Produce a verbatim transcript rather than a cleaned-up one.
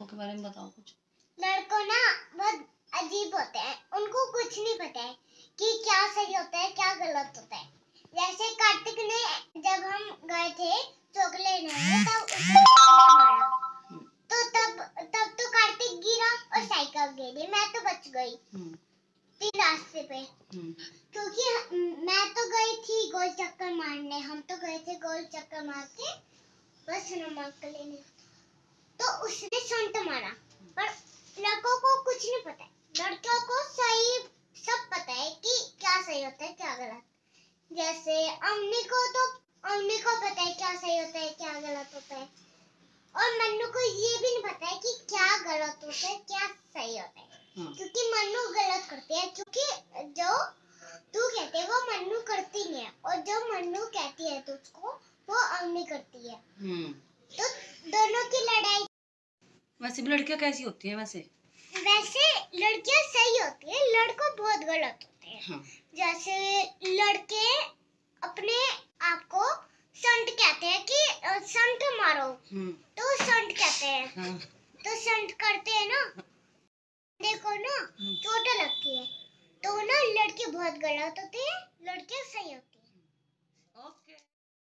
लड़कों के बारे में बताओ कुछ। लड़कों ना बहुत अजीब होते हैं, उनको कुछ नहीं पता है कि क्या सही होता है क्या गलत होता है। जैसे कार्तिक ने जब हम गए थे चॉकलेट लेने तब उसने मारा, तो तब तब तो कार्तिक गिरा और साइकिल गिरी, मैं तो बच गई फिर रास्ते पे, क्योंकि मैं तो गई थी गोल चक्कर मारने, हम तो गए थे गोल चक्कर मार के बस नमक लेने, तो उसने संत मारा। पर लड़कों को कुछ नहीं पता है, लड़कियों को सही सब पता है कि क्या सही होता है क्या गलत। जैसे अम्मी को तो अम्मी को पता है क्या सही होता है क्या गलत होता है, और मन्नू को ये भी नहीं पता है कि क्या गलत होता है क्या सही होता है, क्योंकि मन्नू गलत करती है, क्योंकि जो तू कहते है वो मन्नू करती नहीं है, और जो मन्नू कहती है तुझको वो अम्मी करती है। तो दोनों की लड़ाई। वैसे भी लड़कियां कैसी होती हैं? वैसे वैसे लड़कियां सही होती है, लड़कों बहुत गलत होते हैं। हाँ। जैसे लड़के अपने आप को संत कहते हैं कि संत मारो, तो संत कहते हैं। हाँ। तो संत करते हैं ना, देखो ना चोट लगती है, तो ना लड़के बहुत गलत होते हैं, लड़कियां सही होती है।